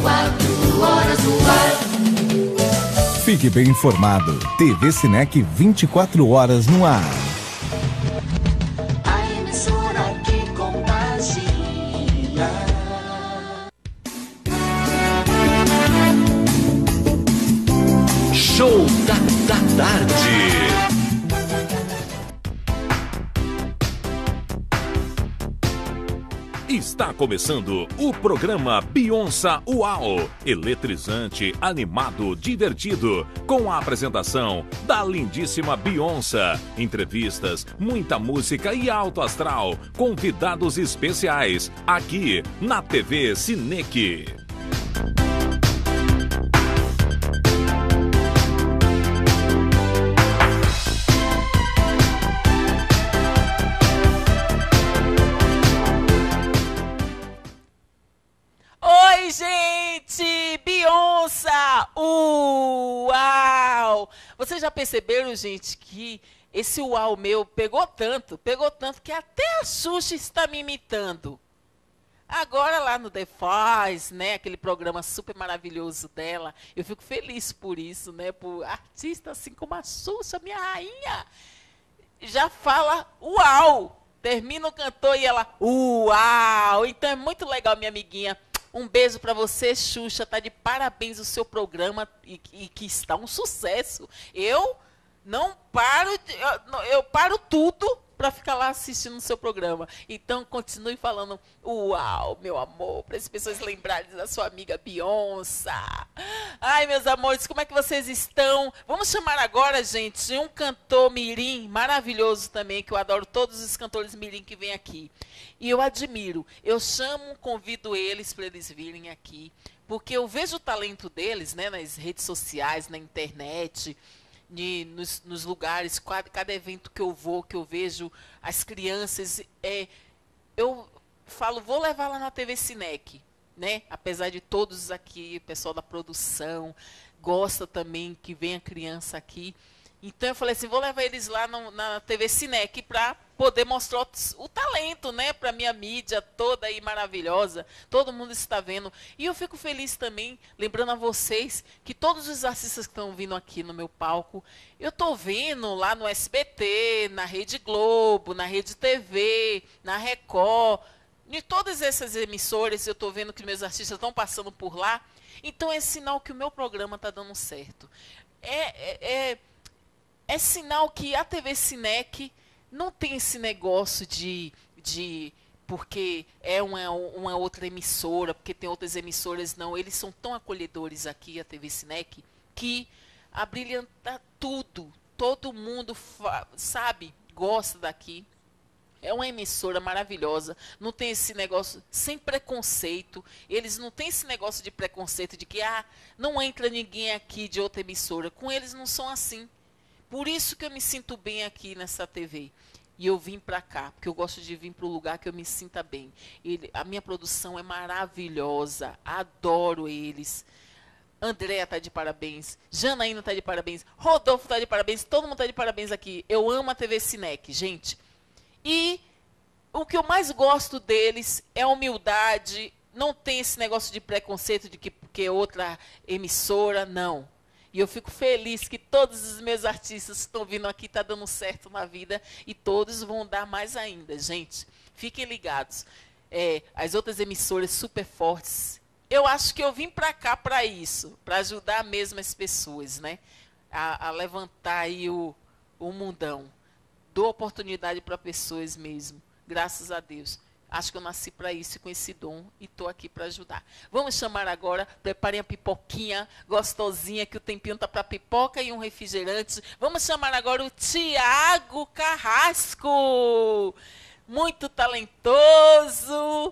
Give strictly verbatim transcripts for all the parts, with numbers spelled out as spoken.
quatro horas no ar. Fique bem informado. T V Cinec vinte e quatro horas no ar. A emissora que contagia. Show da, da tarde. Está começando o programa Beyoncé Uau, eletrizante, animado, divertido, com a apresentação da lindíssima Beyoncé, entrevistas, muita música e alto astral, convidados especiais, aqui na T V Cinec. Oi, gente! Beyoncé! Uau! Vocês já perceberam, gente, que esse uau meu pegou tanto, pegou tanto que até a Xuxa está me imitando. Agora lá no The Voice, né, aquele programa super maravilhoso dela, eu fico feliz por isso, né, por artista assim como a Xuxa, minha rainha, já fala uau! Termina o cantor e ela uau! Então é muito legal, minha amiguinha. Um beijo pra você, Xuxa. Tá de parabéns o seu programa e, e que está um sucesso. Eu não paro, de, eu, eu paro tudo pra ficar lá assistindo o seu programa. Então continue falando uau, meu amor, para as pessoas lembrarem da sua amiga Beyoncé. Ai, meus amores, como é que vocês estão? Vamos chamar agora, gente, um cantor mirim maravilhoso também, que eu adoro todos os cantores mirim que vêm aqui. E eu admiro, eu chamo, convido eles para eles virem aqui, porque eu vejo o talento deles, né, nas redes sociais, na internet, de, nos, nos lugares, cada, cada evento que eu vou, que eu vejo as crianças, é, eu falo, vou levar lá na T V Cinec, né? Apesar de todos aqui, o pessoal da produção, gosta também que venha criança aqui. Então eu falei assim, vou levar eles lá no, na T V Cinec para poder mostrar o, o talento, né, para minha mídia toda aí maravilhosa. Todo mundo está vendo. E eu fico feliz também, lembrando a vocês que todos os artistas que estão vindo aqui no meu palco, eu estou vendo lá no S B T, na Rede Globo, na Rede T V, na Record, de todas essas emissoras, eu estou vendo que meus artistas estão passando por lá. Então é sinal que o meu programa está dando certo. É, é, é É sinal que a T V Cinec não tem esse negócio de, de porque é uma, uma outra emissora, porque tem outras emissoras, não. Eles são tão acolhedores aqui, a T V Cinec, que abrilhanta tudo. Todo mundo, sabe, gosta daqui. É uma emissora maravilhosa, não tem esse negócio, sem preconceito, eles não têm esse negócio de preconceito, de que ah, não entra ninguém aqui de outra emissora. Com eles não são assim. Por isso que eu me sinto bem aqui nessa T V. E eu vim para cá, porque eu gosto de vir para o lugar que eu me sinta bem. Ele, a minha produção é maravilhosa, adoro eles. Andréa está de parabéns, Janaína está de parabéns, Rodolfo está de parabéns, todo mundo está de parabéns aqui. Eu amo a T V Cinec, gente. E o que eu mais gosto deles é a humildade, não tem esse negócio de preconceito de que porque é outra emissora, não. E eu fico feliz que todos os meus artistas estão vindo aqui, está dando certo na vida, e todos vão dar mais ainda, gente. Fiquem ligados. É, as outras emissoras super fortes, eu acho que eu vim para cá para isso, para ajudar mesmo as pessoas, né? A, a levantar aí o, o mundão. Dou oportunidade para pessoas mesmo, graças a Deus. Acho que eu nasci para isso, com esse dom, e estou aqui para ajudar. Vamos chamar agora, preparem a pipoquinha gostosinha, que o tempinho está para pipoca e um refrigerante. Vamos chamar agora o Tiago Carrasco, muito talentoso.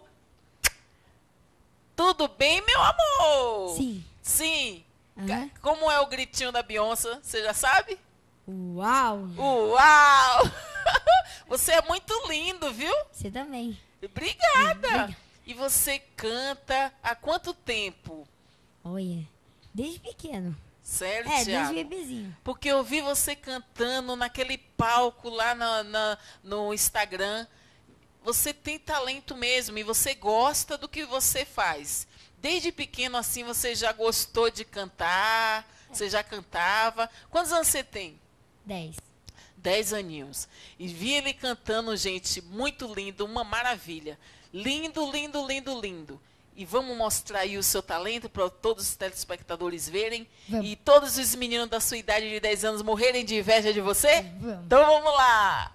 Tudo bem, meu amor? Sim. Sim. Uhum. Como é o gritinho da Beyoncé, você já sabe? Uau! Uau! Você é muito lindo, viu? Você também. Obrigada. Obrigada. E você canta há quanto tempo? Olha, desde pequeno. Sério, É, Thiago? desde bebezinho. Porque eu vi você cantando naquele palco lá na, na, no Instagram. Você tem talento mesmo e você gosta do que você faz. desde pequeno assim você já gostou de cantar? Você já cantava? Quantos anos você tem? Dez. Dez aninhos. E vi ele cantando, gente, muito lindo, uma maravilha. Lindo, lindo, lindo, lindo. E vamos mostrar aí o seu talento para todos os telespectadores verem. Vamos. E todos os meninos da sua idade de dez anos morrerem de inveja de você? Vamos. Então vamos lá!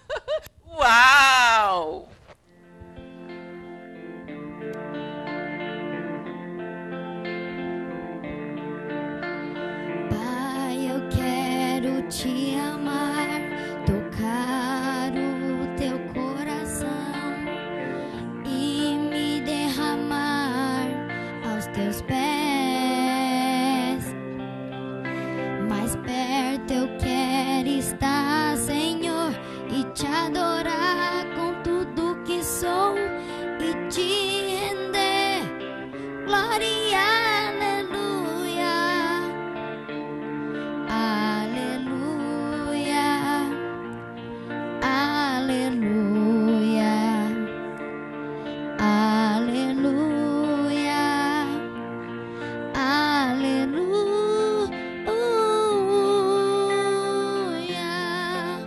Uau! Pai, eu quero te amar, tocar o teu coração e me derramar aos teus pés. Mais perto eu quero estar, Senhor, e te adorar com tudo que sou e te render glória e aleluia. Aleluia, aleluia, aleluia, aleluia.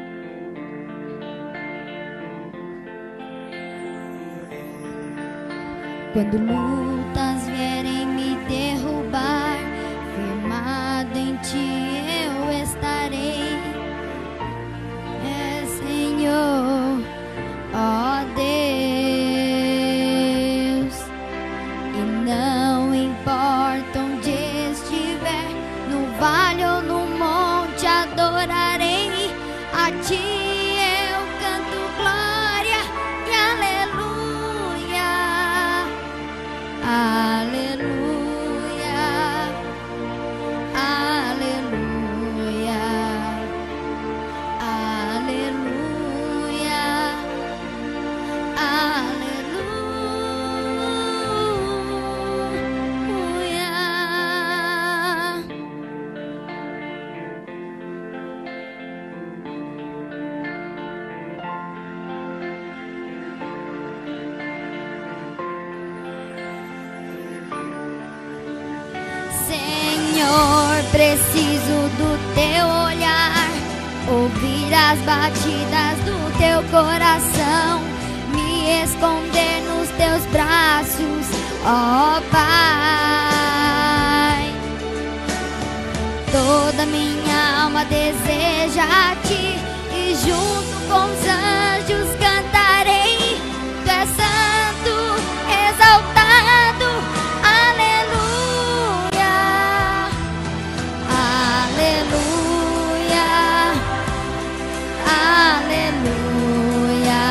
Quando lutas vierem me derrubar, firmado em ti eu estarei. É, Senhor, ó Deus, e não importa onde estiver, no vale ou no monte, adorarei a ti. Eu canto glória e aleluia, aleluia, aleluia, aleluia, aleluia. Senhor, preciso do teu olhar, ouvir as batidas do teu coração, me esconder nos teus braços, ó Pai. Toda minha alma deseja a ti e junto com os anjos cantarei. Tu és santo, exaltado, aleluia, aleluia, aleluia,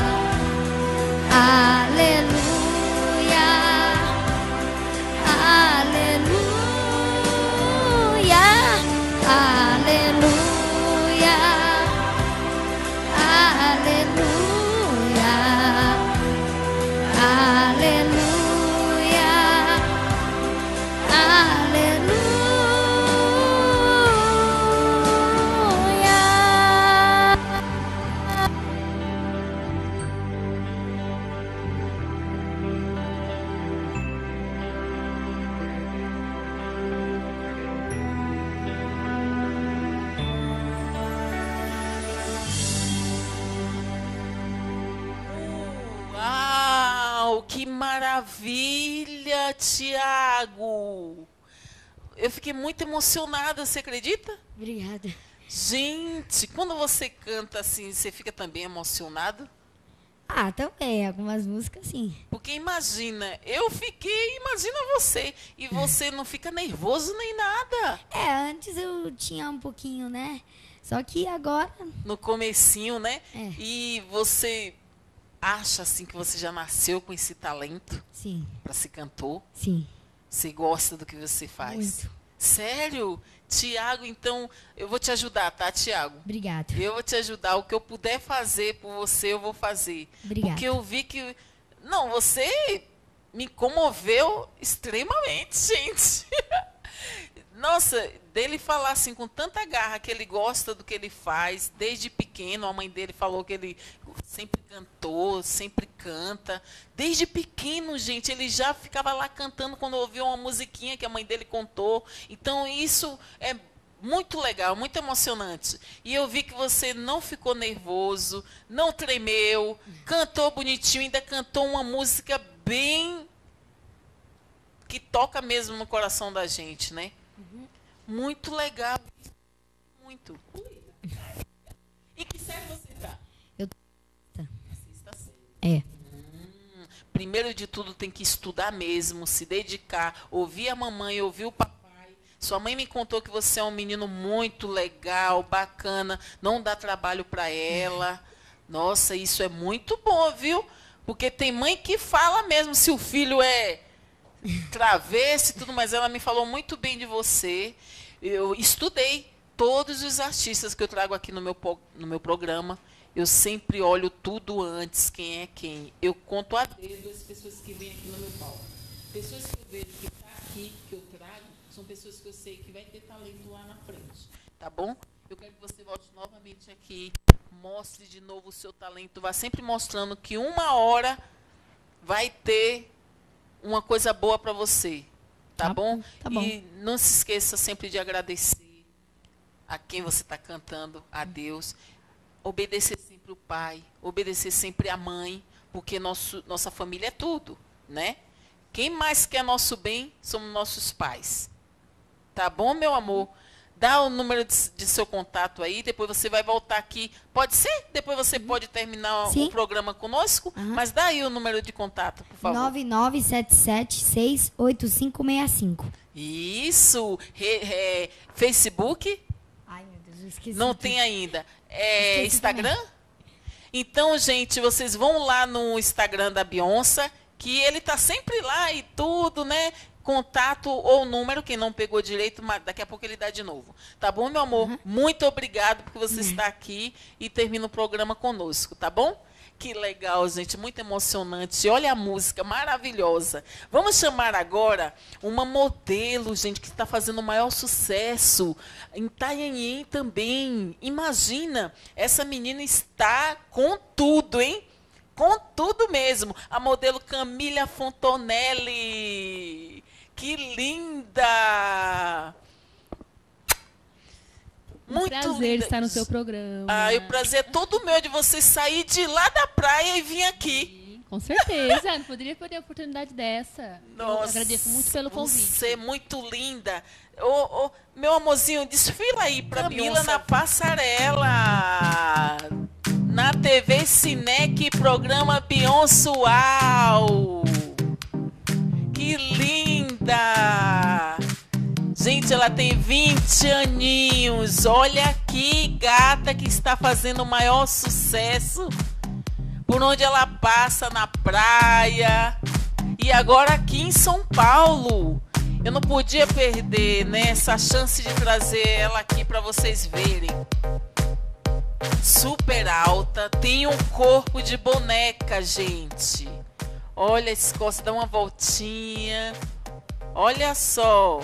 aleluia, aleluia, aleluia, aleluia, aleluia, aleluia. Uau, que maravilha, Tiago! Eu fiquei muito emocionada, você acredita? Obrigada. Gente, quando você canta assim, você fica também emocionado? Ah, também, algumas músicas sim. Porque imagina, eu fiquei, imagina você, e você não fica nervoso nem nada. É, antes eu tinha um pouquinho, né? Só que agora, No comecinho, né? É. E você acha assim que você já nasceu com esse talento sim, para ser cantor? sim. Você gosta do que você faz? Muito. Sério? Tiago, então eu vou te ajudar, tá, Tiago? Obrigado. Eu vou te ajudar. O que eu puder fazer por você, eu vou fazer. Obrigada. Porque eu vi que... Não, você me comoveu extremamente, gente. Nossa, dele falar assim com tanta garra que ele gosta do que ele faz, desde pequeno, a mãe dele falou que ele sempre cantou, sempre canta. Desde pequeno, gente, ele já ficava lá cantando quando ouvia uma musiquinha que a mãe dele contou. Então, isso é muito legal, muito emocionante. E eu vi que você não ficou nervoso, não tremeu, cantou bonitinho, ainda cantou uma música bem que toca mesmo no coração da gente, né? Uhum. Muito legal. Muito. E que série você tá? Eu tô. Você está certo. É. Hum, primeiro de tudo tem que estudar mesmo, se dedicar, ouvir a mamãe, ouvir o papai. Sua mãe me contou que você é um menino muito legal, bacana, não dá trabalho para ela. Nossa, isso é muito bom, viu? Porque tem mãe que fala mesmo se o filho é travesso e tudo, mas ela me falou muito bem de você. Eu estudei todos os artistas que eu trago aqui no meu, no meu programa. Eu sempre olho tudo antes, quem é quem. Eu conto a dedo as pessoas que vêm aqui no meu palco. Pessoas que eu vejo que está aqui, que eu trago, são pessoas que eu sei que vai ter talento lá na frente. Tá bom? Eu quero que você volte novamente aqui, mostre de novo o seu talento. Vá sempre mostrando que uma hora vai ter uma coisa boa para você, tá, tá bom? Tá bom. E não se esqueça sempre de agradecer a quem você está cantando, a Deus. Obedecer sempre o pai, obedecer sempre a mãe, porque nosso, nossa família é tudo, né? Quem mais quer nosso bem somos nossos pais. Tá bom, meu amor? Dá o número de, de seu contato aí, depois você vai voltar aqui. Pode ser? Depois você uhum. pode terminar Sim. o programa conosco, uhum. mas dá aí o número de contato, por favor. nove nove sete sete seis oito cinco seis cinco. Isso. Re, re, Facebook? Ai, meu Deus, eu esqueci. Não tem ainda. É Instagram? Também. Então, gente, vocês vão lá no Instagram da Beyoncé, que ele tá sempre lá e tudo, né? Contato ou número, quem não pegou direito, mas daqui a pouco ele dá de novo. Tá bom, meu amor? Uhum. Muito obrigado porque você uhum. está aqui e termina o programa conosco, tá bom? Que legal, gente, muito emocionante. Olha a música, maravilhosa. Vamos chamar agora uma modelo, gente, que está fazendo o maior sucesso em Itanhaém também. Imagina, essa menina está com tudo, hein? Com tudo mesmo. A modelo Camila Fontonelli. Que linda! Um Muito prazer linda. estar no seu programa. Ah, o prazer é todo meu de você sair de lá da praia e vir aqui. Sim, com certeza. Não poderia perder a oportunidade dessa. Nossa, eu agradeço muito pelo convite. Você é muito linda. Ô, ô, meu amorzinho, desfila aí pra Camila na passarela. Na T V Cinec, programa Beyoncé Uau. Que linda! Gente, ela tem vinte aninhos. Olha que gata que está fazendo o maior sucesso. Por onde ela passa na praia. E agora aqui em São Paulo. Eu não podia perder, né, essa chance de trazer ela aqui para vocês verem. Super alta. Tem um corpo de boneca, gente. Olha esse costas, dá uma voltinha. Olha só.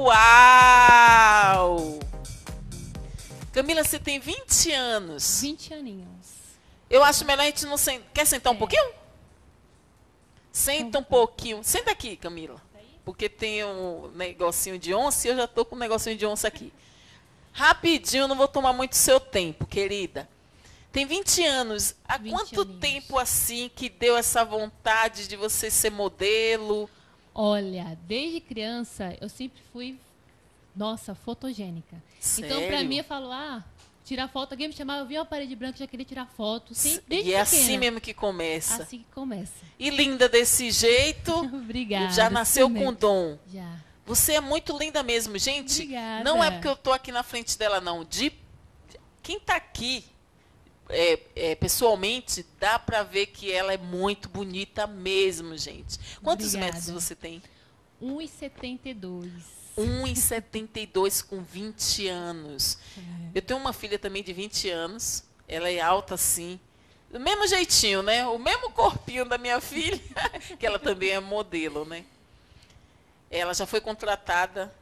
Uau! Camila, você tem vinte anos. vinte aninhos. Eu acho melhor a gente não sentar. Quer sentar um é. pouquinho? Senta um pouquinho. Senta aqui, Camila. Porque tem um negocinho de onça e eu já tô com um negocinho de onça aqui. Rapidinho, não vou tomar muito seu tempo, querida. Tem vinte anos. Há vinte quanto aninhos. Tempo assim que deu essa vontade de você ser modelo? Olha, desde criança eu sempre fui, nossa, fotogênica. Sério? Então, pra mim, eu falo, ah, tirar foto. Alguém me chamava, eu via uma parede branca, já queria tirar foto. Sempre, desde e é pequena. assim mesmo que começa. Assim que começa. E linda desse jeito. Obrigada. Já nasceu com dom. Já. Você é muito linda mesmo, gente. Obrigada. Não é porque eu tô aqui na frente dela, não. De quem tá aqui é, é, pessoalmente, dá pra ver que ela é muito bonita mesmo, gente. Quantos Obrigada. metros você tem? um e setenta e dois. um e setenta e dois com vinte anos. É. Eu tenho uma filha também de vinte anos. Ela é alta assim. Do mesmo jeitinho, né? O mesmo corpinho da minha filha, que ela também é modelo, né? Ela já foi contratada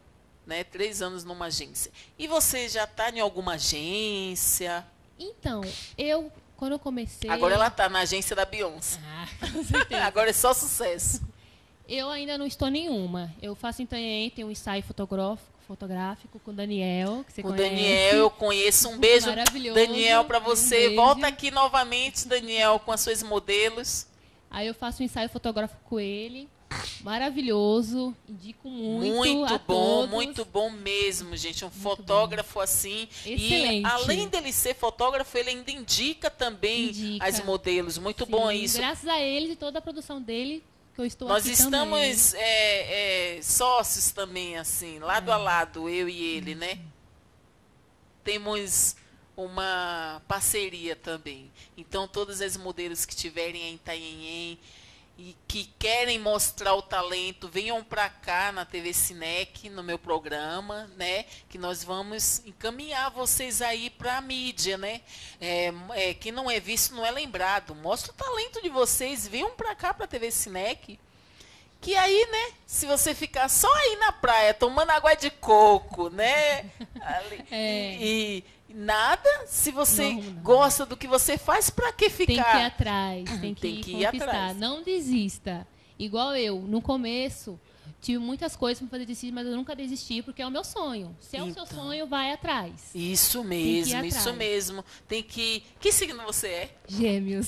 né? Três anos numa agência. E você já está em alguma agência? Então, eu, quando eu comecei... Agora ela está na agência da Beyoncé. Ah, com certeza. Agora é só sucesso. Eu ainda não estou nenhuma. Eu faço em Itanhaém, tem um ensaio fotográfico, fotográfico com o Daniel, que você O conhece. Daniel, eu conheço. Um beijo, Maravilhoso. Daniel, para Um você. beijo. Volta aqui novamente, Daniel, com as suas modelos. Aí eu faço um ensaio fotográfico com ele. Maravilhoso. Indico muito Muito a bom, todos. muito bom mesmo, gente. Um Muito fotógrafo assim. Excelente. E além dele ser fotógrafo, ele ainda indica também Indica. as modelos. Muito Sim, bom isso. Graças a ele e toda a produção dele, que eu estou Nós aqui estamos é, é, sócios também, assim, lado É. a lado, eu e ele, né? Temos uma parceria também. Então, todas as modelos que tiverem em Itanhaém e que querem mostrar o talento, venham para cá na T V Cinec, no meu programa, né? Que nós vamos encaminhar vocês aí para a mídia, né? É, é, quem não é visto não é lembrado. Mostra o talento de vocês, venham para cá para a T V Cinec. Que aí, né, se você ficar só aí na praia, tomando água de coco, né? Ali, É. e, e nada, se você Não, não. gosta do que você faz, para que Tem que ir ficar? atrás, tem que, Tem que ir conquistar. atrás. Não desista. Igual eu, no começo, tive muitas coisas para fazer desistir, mas eu nunca desisti, porque é o meu sonho. Se é o seu Então. sonho, vai atrás. Isso que ir mesmo, isso atrás. mesmo. Tem que. Que signo você é? Gêmeos.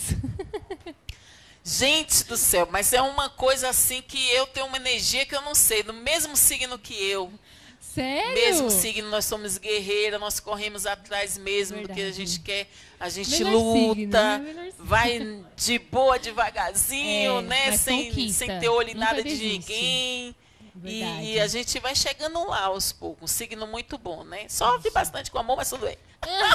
Gente do céu, mas é uma coisa assim que eu tenho uma energia que eu não sei. No mesmo signo que eu. Sério? Mesmo signo, nós somos guerreiras, nós corremos atrás mesmo do que a Verdade. gente quer. A gente Melhor luta, signo, né? Melhor signo. vai de boa, devagarzinho, É, né? mas Sem, conquista, sem ter olho em nunca nada de desiste. ninguém. Verdade. E, e a gente vai chegando lá aos poucos. Um signo muito bom, né? Sofre bastante com amor, mas tudo bem.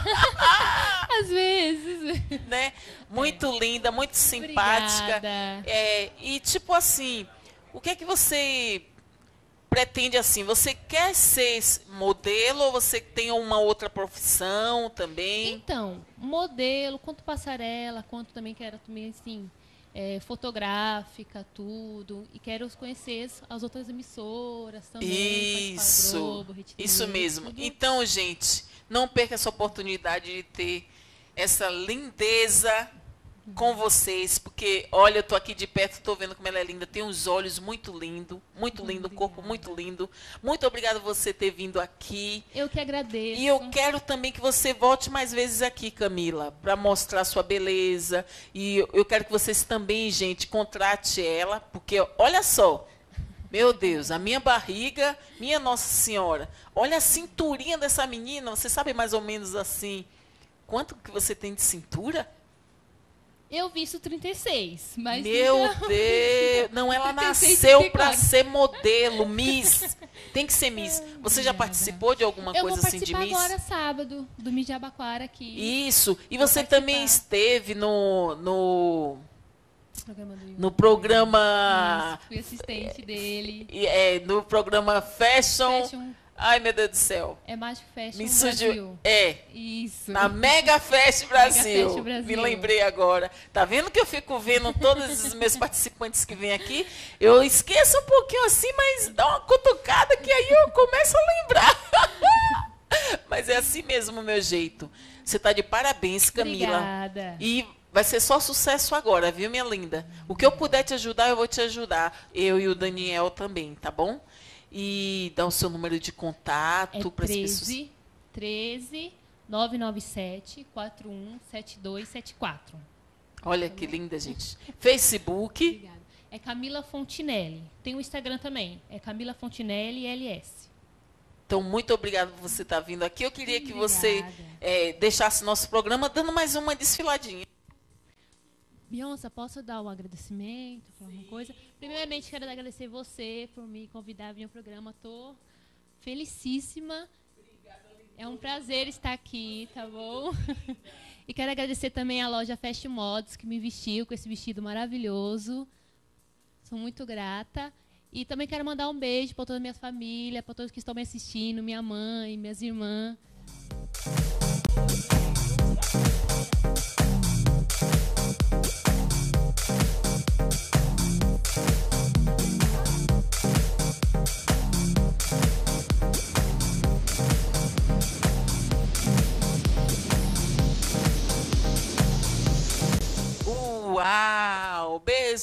Às vezes. Né? Muito linda, muito simpática. Obrigada. É, e tipo assim, o que é que você pretende assim? Você quer ser modelo ou você tem uma outra profissão também? Então, modelo, quanto passarela, quanto também quero também, assim, é, fotográfica, tudo. E quero conhecer as outras emissoras também. participar do Isso, Globo, Rede T V, isso mesmo. tudo. Então, gente, não perca essa oportunidade de ter essa lindeza com vocês, porque, olha, eu tô aqui de perto, tô vendo como ela é linda, tem uns olhos muito lindo, muito lindo, um corpo muito lindo. Muito obrigada por você ter vindo aqui. Eu que agradeço. E eu quero também que você volte mais vezes aqui, Camila, para mostrar sua beleza. E eu- eu quero que vocês também, gente, contrate ela, porque olha só, meu Deus, a minha barriga, minha Nossa Senhora, olha a cinturinha dessa menina, você sabe mais ou menos assim, quanto que você tem de cintura? Eu visto trinta e seis, mas Meu então- Deus, não, ela trinta e seis, nasceu trinta e para quatro. ser modelo, Miss. Tem que ser Miss. Você já participou de alguma Eu coisa vou assim de participar Miss? agora sábado do Miss de Abaquara aqui. Isso. E Vou você participar. também esteve no no, Programa do no programa Isso, fui assistente dele. é, no programa Fashion. Fashion, Ai, meu Deus do céu. é Magic Fashion Me Brasil. surgiu. É. Isso. Na Mega Fest Brasil. Fest Brasil. Me lembrei agora. Tá vendo que eu fico vendo todos os meus participantes que vêm aqui? Eu esqueço um pouquinho assim, mas dá uma cutucada que aí eu começo a lembrar. Mas é assim mesmo o meu jeito. Você tá de parabéns, Camila. Obrigada. E vai ser só sucesso agora, viu, minha linda? O que eu puder te ajudar, eu vou te ajudar. Eu e o Daniel também, tá bom? E dá o seu número de contato É para as pessoas. treze, treze, nove nove sete, quatro um sete dois sete quatro. Olha que linda, gente. Facebook. Obrigada. É Camila Fontinelli. Tem o Instagram também. É Camila Fontinelli L S. Então, muito obrigada por você estar vindo aqui. Eu queria que você Obrigada. eh, deixasse nosso programa dando mais uma desfiladinha. Beyoncé, posso dar um agradecimento, falar uma coisa? Primeiramente, quero agradecer você por me convidar a vir ao programa. Estou felicíssima. É um prazer estar aqui, tá bom? E quero agradecer também a loja Fast Mods, que me vestiu com esse vestido maravilhoso. Sou muito grata. E também quero mandar um beijo para toda a minha família, para todos que estão me assistindo, minha mãe, minhas irmãs.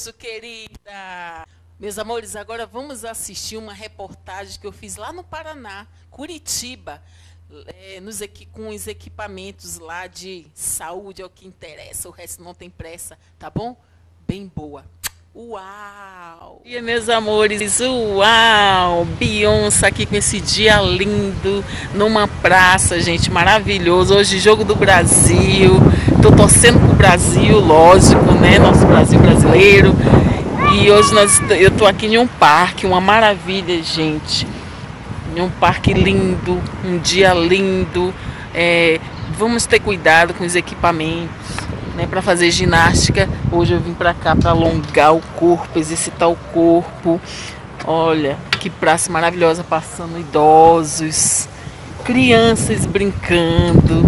beijo, querida. Meus amores, agora vamos assistir uma reportagem que eu fiz lá no Paraná, Curitiba, é, nos equi com os equipamentos lá de saúde, é o que interessa, o resto não tem pressa, tá bom? Bem boa. Uau! E meus amores, uau! Beyoncé aqui com esse dia lindo, numa praça, gente, maravilhoso. Hoje, Jogo do Brasil. Tô torcendo pro Brasil, lógico, né? Nosso Brasil brasileiro. E hoje nós, eu tô aqui em um parque, uma maravilha, gente. Em um parque lindo, um dia lindo. É, vamos ter cuidado com os equipamentos. Né, para fazer ginástica. Hoje eu vim para cá para alongar o corpo, exercitar o corpo. Olha, que praça maravilhosa, passando idosos, crianças brincando.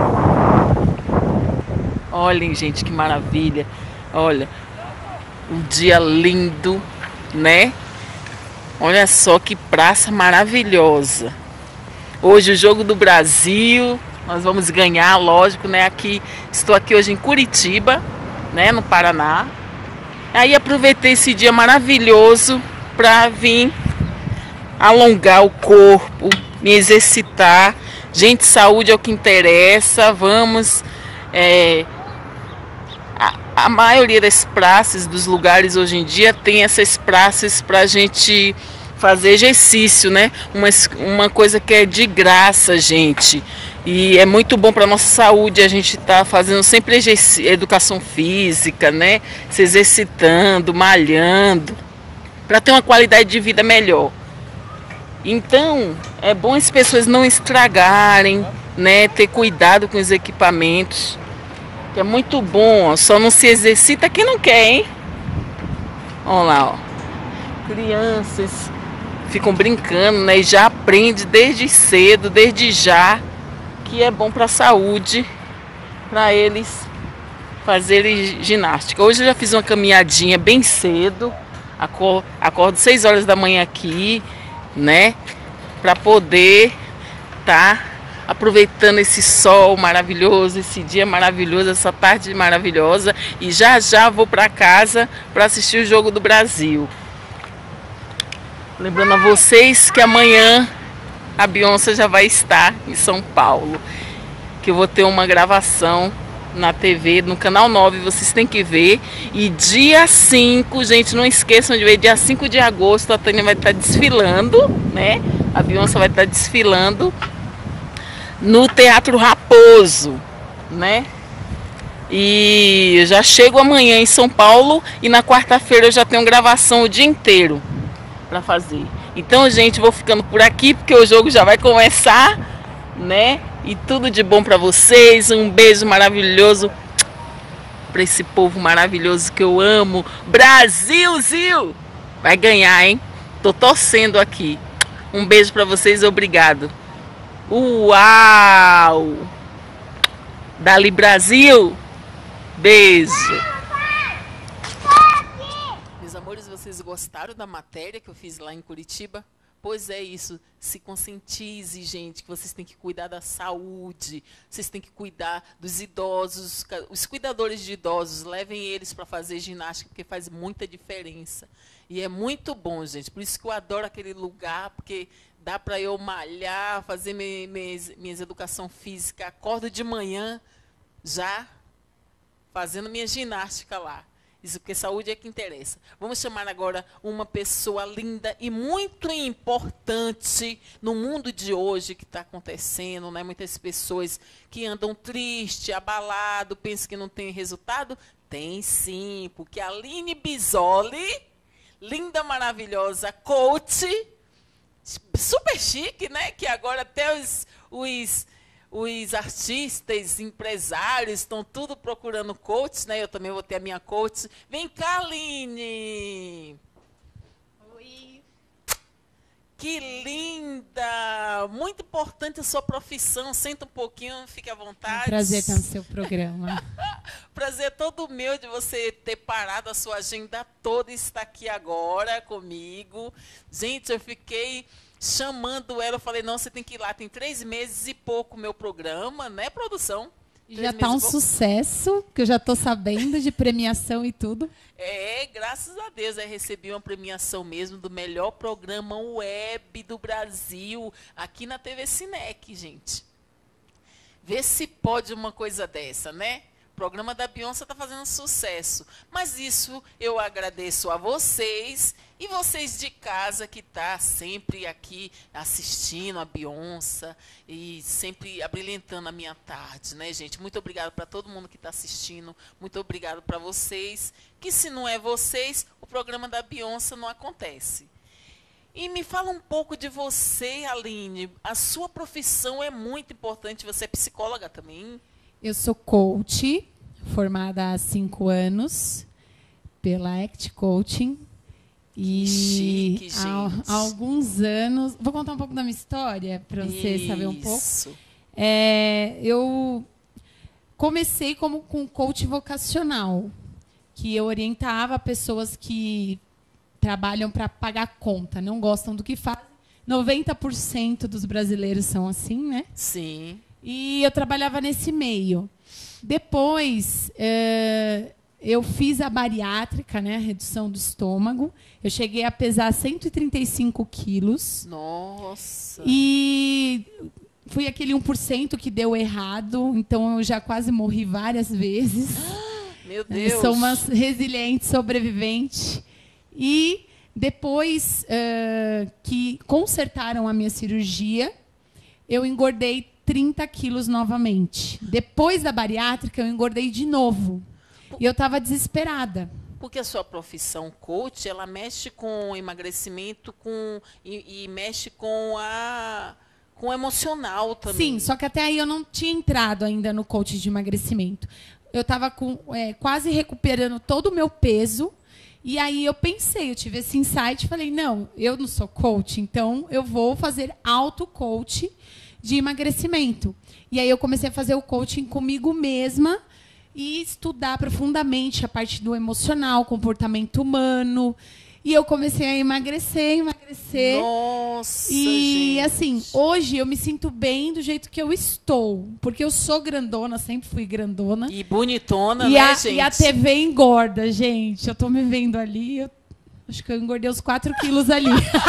Olhem, gente, que maravilha. Olha, um dia lindo, né? Olha só que praça maravilhosa. Hoje o Jogo do Brasil. Nós vamos ganhar, lógico, né? Aqui, estou aqui hoje em Curitiba, né? No Paraná. Aí aproveitei esse dia maravilhoso para vir alongar o corpo, me exercitar. Gente, saúde é o que interessa. Vamos. É, a, a maioria das praças, dos lugares hoje em dia, tem essas praças para a gente fazer exercício, né? Uma, uma coisa que é de graça, gente. E é muito bom para a nossa saúde, a gente tá fazendo sempre educação física, né? Se exercitando, malhando, para ter uma qualidade de vida melhor. Então, é bom as pessoas não estragarem, né? Ter cuidado com os equipamentos, que é muito bom, ó. Só não se exercita quem não quer, hein? Olha lá, ó. Crianças ficam brincando, né? E já aprende desde cedo, desde já, que é bom para a saúde, para eles fazerem ginástica. Hoje eu já fiz uma caminhadinha bem cedo, acordo, acordo seis horas da manhã aqui, né, para poder estar tá aproveitando esse sol maravilhoso, esse dia maravilhoso, essa tarde maravilhosa, e já já vou para casa para assistir o Jogo do Brasil. Lembrando a vocês que amanhã a Beyoncé já vai estar em São Paulo, que eu vou ter uma gravação na T V, no Canal nove, vocês têm que ver. E dia cinco, gente, não esqueçam de ver, dia cinco de agosto, a Tânia vai estar desfilando, né? A Beyoncé vai estar desfilando no Teatro Raposo, né? E eu já chego amanhã em São Paulo e na quarta-feira eu já tenho gravação o dia inteiro para fazer. Então, gente, vou ficando por aqui porque o jogo já vai começar, né? E tudo de bom para vocês. Um beijo maravilhoso para esse povo maravilhoso que eu amo. Brasilzil! Vai ganhar, hein? Tô torcendo aqui. Um beijo para vocês, obrigado. Uau! Dali Brasil! Beijo! Meus amores, vocês gostaram da matéria que eu fiz lá em Curitiba? Pois é isso, se conscientize, gente, que vocês têm que cuidar da saúde, vocês têm que cuidar dos idosos, os cuidadores de idosos, levem eles para fazer ginástica, porque faz muita diferença. E é muito bom, gente, por isso que eu adoro aquele lugar, porque dá para eu malhar, fazer minha, minhas, minhas educação física, acordo de manhã já fazendo minha ginástica lá. Isso porque saúde é que interessa. Vamos chamar agora uma pessoa linda e muito importante no mundo de hoje que está acontecendo, né? Muitas pessoas que andam triste, abalado, pensam que não tem resultado. Tem sim, porque a Aline Bisoli, linda, maravilhosa, coach, super chique, né? Que agora até os... os Os artistas, empresários estão tudo procurando coach, né? Eu também vou ter a minha coach. Vem cá, Aline! Oi! Que linda! Muito importante a sua profissão. Senta um pouquinho, fique à vontade. É um prazer estar no seu programa. Prazer todo meu de você ter parado a sua agenda toda e estar aqui agora comigo. Gente, eu fiquei... chamando ela, eu falei, não, você tem que ir lá, tem três meses e pouco o meu programa, né, produção? E Três já tá um meses e pouco. sucesso, que eu já tô sabendo de premiação e tudo. É, graças a Deus, eu recebi uma premiação mesmo do melhor programa web do Brasil, aqui na T V Cinec, gente. Vê se pode uma coisa dessa, né? O programa da Beyoncé está fazendo sucesso. Mas isso eu agradeço a vocês e vocês de casa que tá sempre aqui assistindo a Beyoncé e sempre abrilhantando a minha tarde, né, gente? Muito obrigado para todo mundo que está assistindo. Muito obrigado para vocês, que se não é vocês, o programa da Beyoncé não acontece. E me fala um pouco de você, Aline. A sua profissão é muito importante. Você é psicóloga também? Eu sou coach, formada há cinco anos pela Act Coaching. E chique, há, gente. há alguns anos... Vou contar um pouco da minha história, para você Isso. saber um pouco. É, eu comecei como com coach vocacional, que eu orientava pessoas que trabalham para pagar conta, não gostam do que fazem. noventa por cento dos brasileiros são assim, né? Sim. E eu trabalhava nesse meio. Depois, eh, eu fiz a bariátrica, né, a redução do estômago. Eu cheguei a pesar cento e trinta e cinco quilos. Nossa. E fui aquele um por cento que deu errado. Então, eu já quase morri várias vezes. Meu Eu Deus. sou uma resiliente sobrevivente. E depois eh, que consertaram a minha cirurgia, eu engordei trinta quilos novamente. Depois da bariátrica, eu engordei de novo. E eu estava desesperada. Porque a sua profissão coach, ela mexe com emagrecimento com, e, e mexe com a com o emocional também. Sim, só que até aí eu não tinha entrado ainda no coach de emagrecimento. Eu estava com, é, quase recuperando todo o meu peso. E aí eu pensei, eu tive esse insight, falei, não, eu não sou coach, então eu vou fazer auto-coach de emagrecimento. E aí eu comecei a fazer o coaching comigo mesma e estudar profundamente a parte do emocional, comportamento humano. E eu comecei a emagrecer, emagrecer. Nossa, E gente. assim, hoje eu me sinto bem do jeito que eu estou. Porque eu sou grandona, sempre fui grandona. E bonitona, E né, a, gente? e a T V engorda, gente. Eu tô me vendo ali, eu acho que eu engordei uns quatro quilos ali.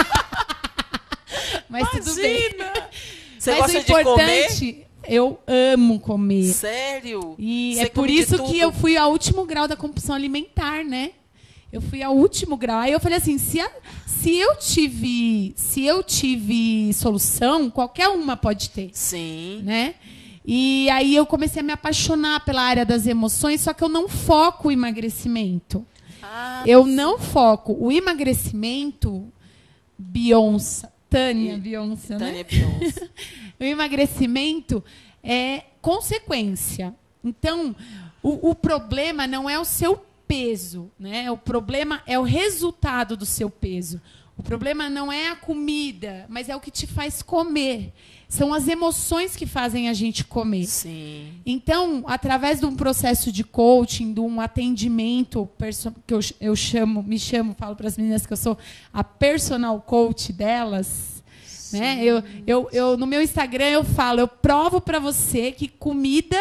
Mas tudo bem. Imagina! Você Mas gosta o de comer? importante, eu amo comer. Sério? E Você é por come de isso tudo? que eu fui ao último grau da compulsão alimentar, né? Eu fui ao último grau. Aí eu falei assim, se, a, se eu tive, se eu tive solução, qualquer uma pode ter, Sim. né? E aí eu comecei a me apaixonar pela área das emoções, só que eu não foco o emagrecimento. Ah, Eu não foco o emagrecimento, Beyoncé, Tânia E- Beyoncé, né? Tânia Beyoncé. O emagrecimento é consequência. Então, o, o problema não é o seu peso, né? O problema é o resultado do seu peso. O problema não é a comida, mas é o que te faz comer. São as emoções que fazem a gente comer. Sim. Então, através de um processo de coaching, de um atendimento, perso- que eu, ch- eu chamo, me chamo, falo para as meninas que eu sou a personal coach delas, né? Eu, eu, eu, no meu Instagram eu falo, eu provo para você que comida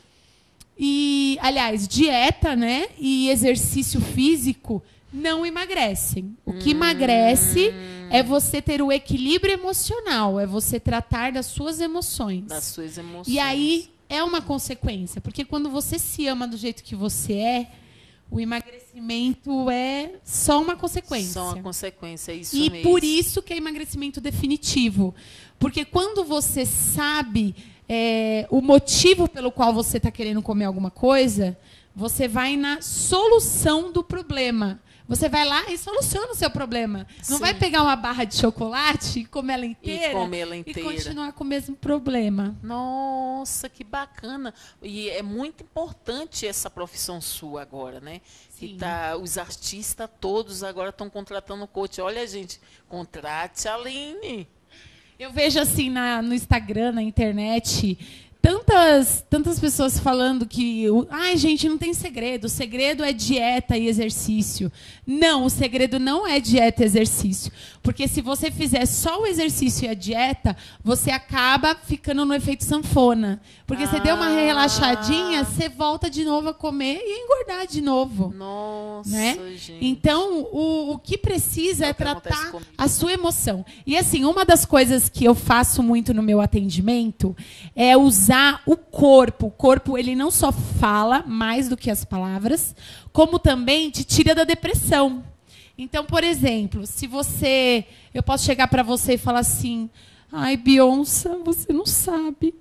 e, aliás, dieta, né, e exercício físico não emagrecem. O que emagrece é você ter o equilíbrio emocional, é você tratar das suas emoções. Das suas emoções. E aí é uma consequência, porque quando você se ama do jeito que você é, o emagrecimento é só uma consequência. Só uma consequência, é isso E mesmo. por isso que é emagrecimento definitivo. Porque quando você sabe é, o motivo pelo qual você está querendo comer alguma coisa, você vai na solução do problema. Você vai lá e soluciona o seu problema. Não Sim. vai pegar uma barra de chocolate e comer ela inteira, comer ela e inteira. continuar com o mesmo problema. Nossa, que bacana. E é muito importante essa profissão sua agora, né? Que Sim. tá, os artistas todos agora estão contratando coach. Olha, gente, contrate a Aline. Eu vejo assim na, no Instagram, na internet, tantas, tantas pessoas falando que, o- ai, gente, não tem segredo. O segredo é dieta e exercício. Não, o segredo não é dieta e exercício. Porque se você fizer só o exercício e a dieta, você acaba ficando no efeito sanfona. Porque você deu uma Ah. relaxadinha, você volta de novo a comer e engordar de novo. Nossa, Né? gente. Então, o, o que precisa É é, o que acontece tratar comigo. a sua emoção. E assim, uma das coisas que eu faço muito no meu atendimento é usar o corpo. O corpo, ele não só fala mais do que as palavras, como também te tira da depressão. Então, por exemplo, se você... Eu posso chegar para você e falar assim, ai, Beyoncé, você não sabe.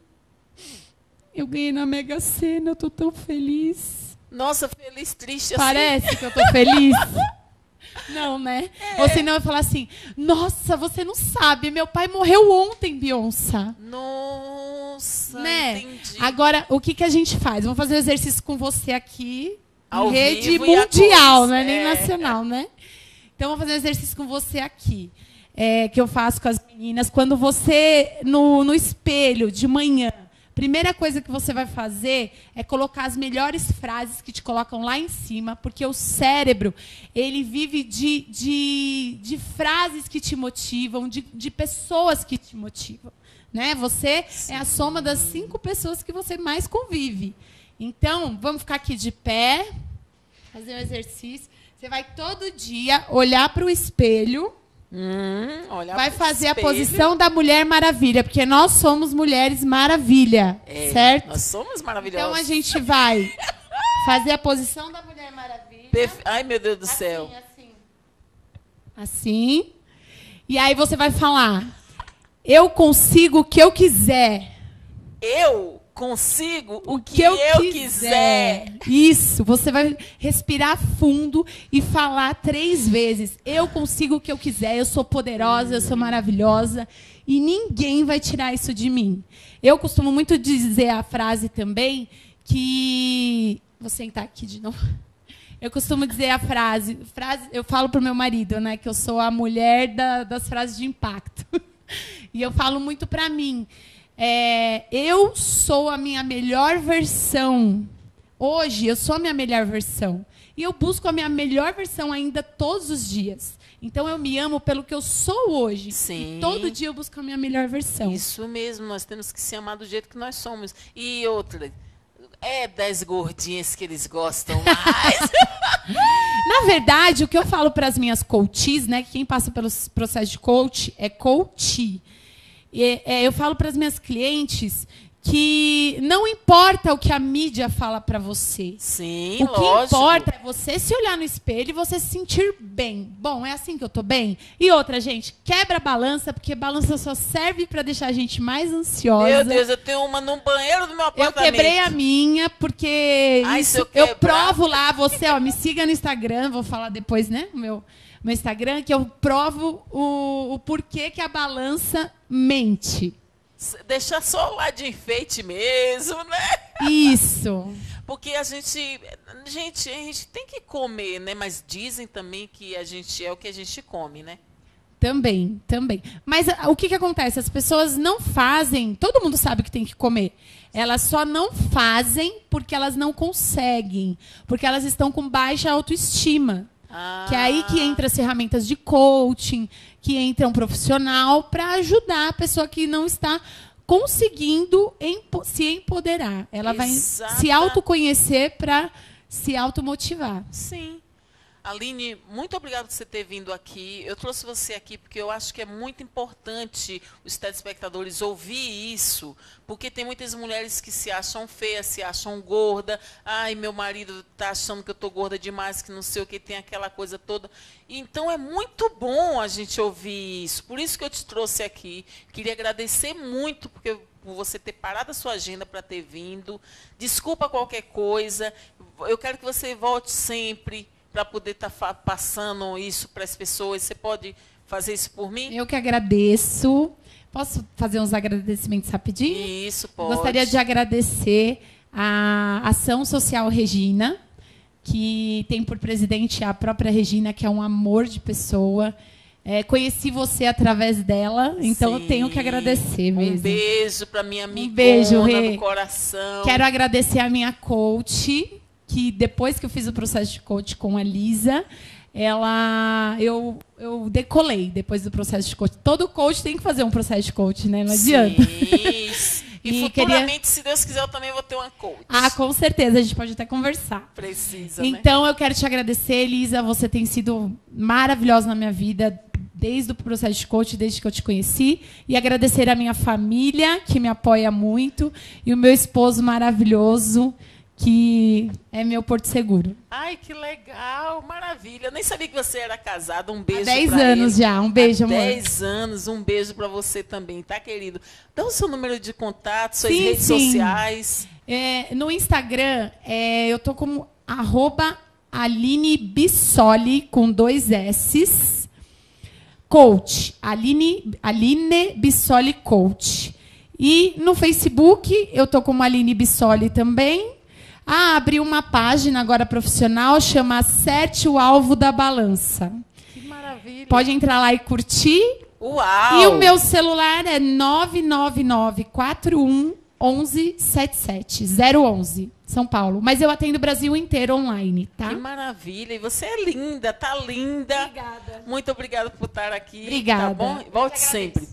Eu ganhei na Mega Sena, eu tô tão feliz. Nossa, feliz, triste Parece que eu tô feliz? Não, né? Você não vai falar assim, nossa, você não sabe, meu pai morreu ontem, Beyoncé. assim. Nossa, Né? entendi. Agora, o que, que a gente faz? Vamos fazer um exercício com você aqui, Ao em rede vivo e a mundial, cores, não é nem é. nacional, né? Então, vamos fazer um exercício com você aqui, é, que eu faço com as meninas. Quando você, no, no espelho, de manhã, primeira coisa que você vai fazer é colocar as melhores frases que te colocam lá em cima, porque o cérebro, ele vive de, de, de frases que te motivam, de, de pessoas que te motivam. Né? Você é a soma das cinco pessoas que você mais convive. Então, vamos ficar aqui de pé, fazer um exercício. Você vai todo dia olhar para o espelho, Hum, olha vai pro fazer a espelho. posição da Mulher Maravilha, porque nós somos mulheres maravilha, É, certo? Nós somos maravilhosos. Então a gente vai fazer a posição da Mulher Maravilha. Perfe- Ai, meu Deus do céu. Assim, assim. Assim. E aí você vai falar: eu consigo o que eu quiser. Eu consigo o que, que eu, eu quiser. quiser. Isso, você vai respirar fundo e falar três vezes. Eu consigo o que eu quiser, eu sou poderosa, eu sou maravilhosa e ninguém vai tirar isso de mim. Eu costumo muito dizer a frase também que... Vou sentar aqui de novo. Eu costumo dizer a frase, frase eu falo pro meu marido, né, que eu sou a mulher da- das frases de impacto. E eu falo muito para mim. É, eu sou a minha melhor versão. Hoje, eu sou a minha melhor versão. E eu busco a minha melhor versão ainda todos os dias. Então, eu me amo pelo que eu sou hoje. Sim. E todo dia eu busco a minha melhor versão. Isso mesmo, nós temos que se amar do jeito que nós somos. E outra, é das gordinhas que eles gostam mais. Na verdade, o que eu falo para as minhas coaches, né, que quem passa pelos processos de coach é coach. E, é, eu falo para as minhas clientes que não importa o que a mídia fala para você. Sim, O que lógico. importa é você se olhar no espelho e você se sentir bem. Bom, é assim que eu tô bem? E outra, gente, quebra a balança, porque balança só serve para deixar a gente mais ansiosa. Meu Deus, eu tenho uma no banheiro do meu Eu apartamento. quebrei a minha, porque Ai, isso, se eu eu, quebrar- provo lá, você, ó, me siga no Instagram, vou falar depois, né, o meu, meu Instagram, que eu provo o, o porquê que a balança mente. Deixar só lá de enfeite mesmo, né? Isso. Porque a gente, gente, a gente tem que comer, né? Mas dizem também que a gente é o que a gente come, né? Também, também. Mas ah, o que, que acontece? As pessoas não fazem, todo mundo sabe que tem que comer. Elas só não fazem porque elas não conseguem. Porque elas estão com baixa autoestima. Ah, Que é aí que entra as ferramentas de coaching, que entra um profissional para ajudar a pessoa que não está conseguindo empo- se empoderar. Ela vai Exata- se autoconhecer para se automotivar. Sim. Aline, muito obrigada por você ter vindo aqui. Eu trouxe você aqui porque eu acho que é muito importante os telespectadores ouvir isso, porque tem muitas mulheres que se acham feias, se acham gorda. Ai, meu marido está achando que eu estou gorda demais, que não sei o que, tem aquela coisa toda. Então é muito bom a gente ouvir isso. Por isso que eu te trouxe aqui. Queria agradecer muito porque por você ter parado a sua agenda para ter vindo. Desculpa qualquer coisa. Eu quero que você volte sempre para poder estar tá passando isso para as pessoas. Você pode fazer isso por mim? Eu que agradeço. Posso fazer uns agradecimentos rapidinho? Isso, pode. Gostaria de agradecer a Ação Social Regina, que tem por presidente a própria Regina, que é um amor de pessoa. É, conheci você através dela, então Sim. eu tenho que agradecer mesmo. Um beijo para minha amiga Um beijo, Rê. do coração. Quero agradecer a minha coach, que depois que eu fiz o processo de coach com a Lisa, ela, eu, eu decolei depois do processo de coach. Todo coach tem que fazer um processo de coach, né? Não adianta. Sim. E, E futuramente, queria- se Deus quiser, eu também vou ter uma coach. Ah, com certeza, a gente pode até conversar. Precisa, né? Então, eu quero te agradecer, Elisa. Você tem sido maravilhosa na minha vida, desde o processo de coach, desde que eu te conheci. E agradecer a minha família, que me apoia muito. E o meu esposo maravilhoso, que é meu porto seguro. Ai, que legal, maravilha. Eu nem sabia que você era casada. Um beijo Há dez pra anos ele. já. Um beijo, Há amor. dez anos, um beijo para você também, tá, querido? Dá o seu número de contato, suas Sim, redes sim. sociais. É, no Instagram, é, eu tô como arroba Aline Bissoli, com dois S's. Coach. Aline, Aline Bissoli Coach. E no Facebook, eu tô como Aline Bissoli também. Ah, abri uma página agora profissional, chama Acerte o Alvo da Balança. Que maravilha. Pode entrar lá e curtir. Uau! E o meu celular é nove nove nove quatro um um um sete sete zero um um, São Paulo. Mas eu atendo o Brasil inteiro online, tá? Que maravilha. E você é linda, tá linda. Obrigada. Muito obrigada por estar aqui. Obrigada. Tá bom? Volte sempre.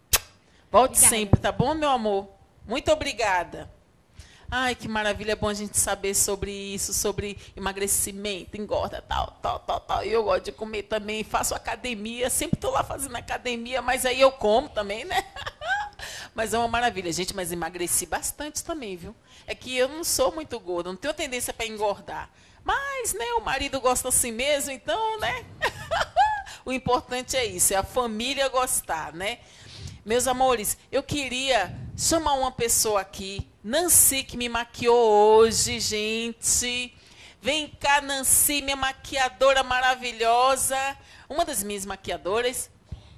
Volte Obrigada. sempre, tá bom, meu amor? Muito obrigada. Ai, que maravilha, é bom a gente saber sobre isso, sobre emagrecimento, engorda, tal, tal, tal, tal. Eu gosto de comer também, faço academia, sempre estou lá fazendo academia, mas aí eu como também, né? Mas é uma maravilha, gente, mas emagreci bastante também, viu? É que eu não sou muito gorda, não tenho tendência para engordar. Mas, né, o marido gosta assim mesmo, então, né? O importante é isso, é a família gostar, né? Meus amores, eu queria chamar uma pessoa aqui, Nancy, que me maquiou hoje, gente. Vem cá, Nancy, minha maquiadora maravilhosa. Uma das minhas maquiadoras.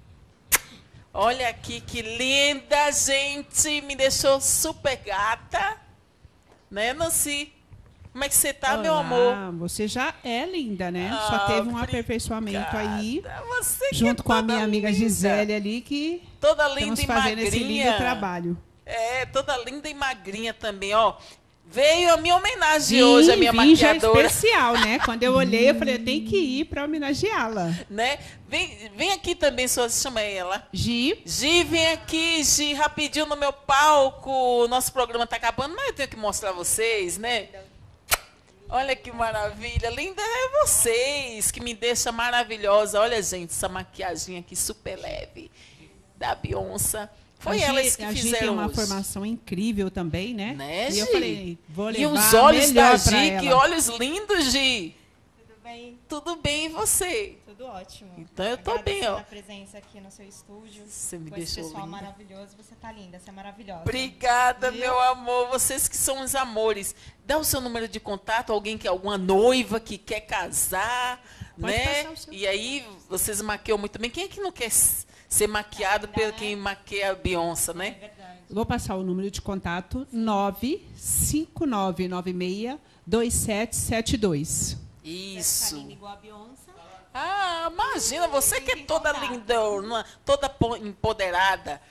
Olha aqui que linda, gente. Me deixou super gata. Né, Nancy? Como é que você tá, meu amor? Ah, você já é linda, né? Ah, Só teve um obrigada. aperfeiçoamento aí, Você que junto é com a toda minha amiga linda. Gisele ali, que Toda linda estamos e fazendo magrinha. esse lindo trabalho. É, toda linda e magrinha também, ó. Veio a minha homenagem Vim, hoje, a minha vim já maquiadora. especial, né? Quando eu olhei, eu falei, eu tenho que ir para homenageá-la. Né? Vem, vem aqui também, só chama ela. Gi, Gi, vem aqui, Gi, rapidinho no meu palco. Nosso programa tá acabando, mas eu tenho que mostrar a vocês, né? Olha que maravilha. Linda é vocês, que me deixa maravilhosa. Olha, gente, essa maquiagem aqui super leve da Beyoncé. Foi a elas Gi, que a Gi fizeram tem uma hoje. formação incrível também, né? Né, e eu Gi? falei, vou levar E os olhos melhor da pra Gi, ela. que olhos lindos, Gi. Tudo bem? Tudo bem, e você? Tudo ótimo. Então eu tô bem, ó. a presença aqui no seu estúdio. Você me com deixou esse pessoal linda. maravilhoso. Você tá linda, você é maravilhosa. Obrigada, Viu? meu amor. Vocês que são os amores. Dá o seu número de contato, alguém que alguma noiva que quer casar, Pode né? passar o seu. E aí vocês maquiam muito bem. Quem é que não quer s- ser maquiado pelo quem maquia a Beyoncé, né? É verdade. Vou passar o número de contato nove cinco nove nove seis dois sete sete dois. Isso. Linda igual a Beyoncé. Ah, imagina, você que é toda lindona, toda po- empoderada.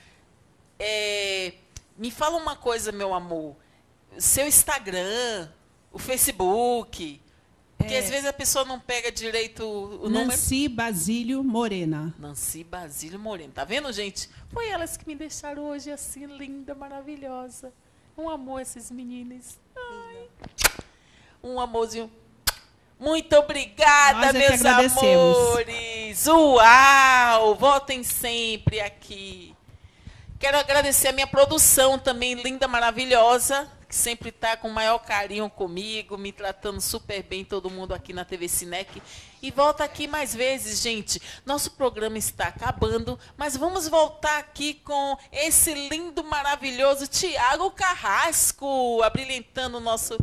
É, me fala uma coisa, meu amor. Seu Instagram, o Facebook. Porque às vezes a pessoa não pega direito o número. Nancy Basílio Morena. Nancy Basílio Moreno. Tá vendo, gente? Foi elas que me deixaram hoje assim, linda, maravilhosa. Um amor, esses meninos. Ai. Um amorzinho. Muito obrigada, Nós é que meus agradecemos. amores. Uau! Voltem sempre aqui. Quero agradecer a minha produção também, linda, maravilhosa, que sempre está com o maior carinho comigo, me tratando super bem, todo mundo aqui na T V Cinec. E volta aqui mais vezes, gente. Nosso programa está acabando, mas vamos voltar aqui com esse lindo, maravilhoso Tiago Carrasco, abrilhantando o nosso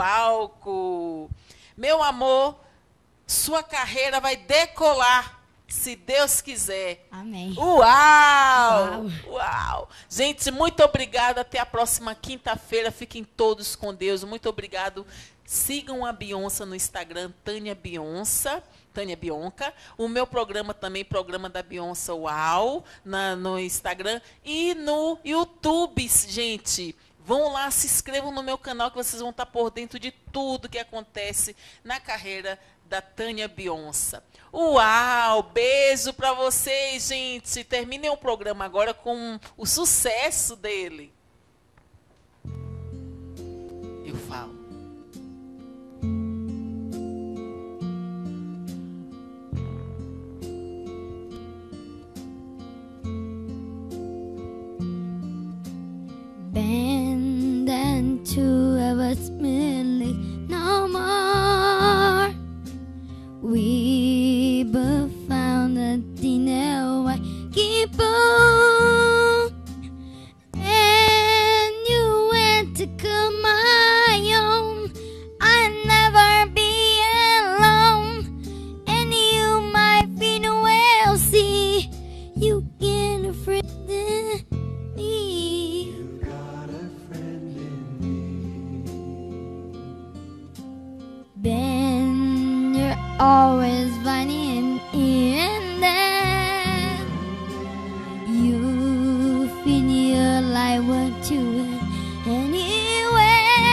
palco. Meu amor, sua carreira vai decolar, se Deus quiser. Amém. Uau! Uau! Uau! Gente, muito obrigada. Até a próxima quinta-feira. Fiquem todos com Deus. Muito obrigado. Sigam a Beyoncé no Instagram, Tânia Beyoncé, Tânia Bionca. O meu programa também, programa da Beyoncé Uau, na, no Instagram e no YouTube, gente. Vão lá, se inscrevam no meu canal que vocês vão estar por dentro de tudo que acontece na carreira da Tânia Bionça. Uau! Beijo pra vocês, gente. Terminem o programa agora com o sucesso dele. Eu falo. Band and two of us really no more. We both found a dinner I keep on. And you went to come my own. I'll never be alone. And you might be well see. You get a friend in me. You got a friend in me. Ben, you're always funny and here and there. You feel like what you went anywhere.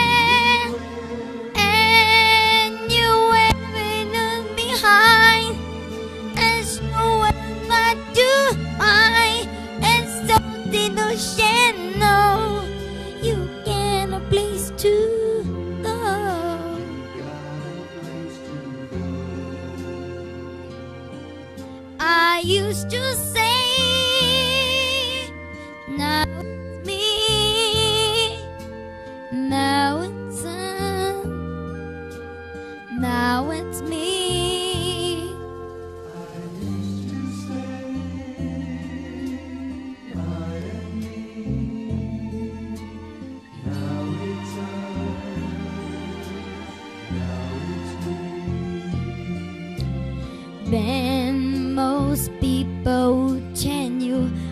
And you wearing us behind. And so I do I. And so did no channel. You get a place to go. I used to say, now it's me, now it's uh, now it's me. I used to say, I am me, now it's uh, now it's me. Then most people chant you